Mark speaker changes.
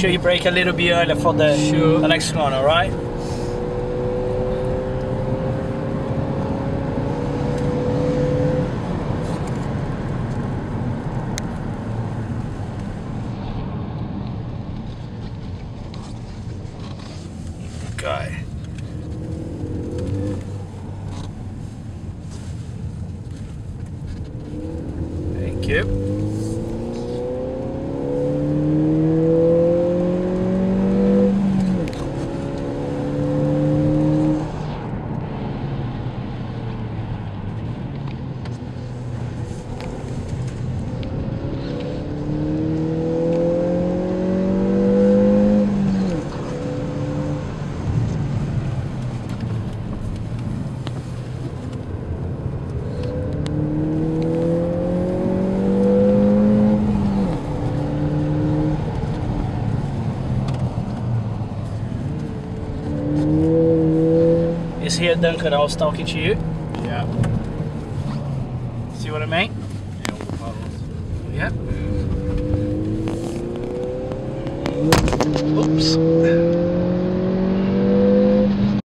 Speaker 1: sure you brake a little bit earlier for the next one, alright? Okay. Thank you. Here, Duncan, I was talking to you.
Speaker 2: Yeah.
Speaker 1: See what I mean?
Speaker 2: Yeah, all the puddles.
Speaker 1: Yeah. Oops.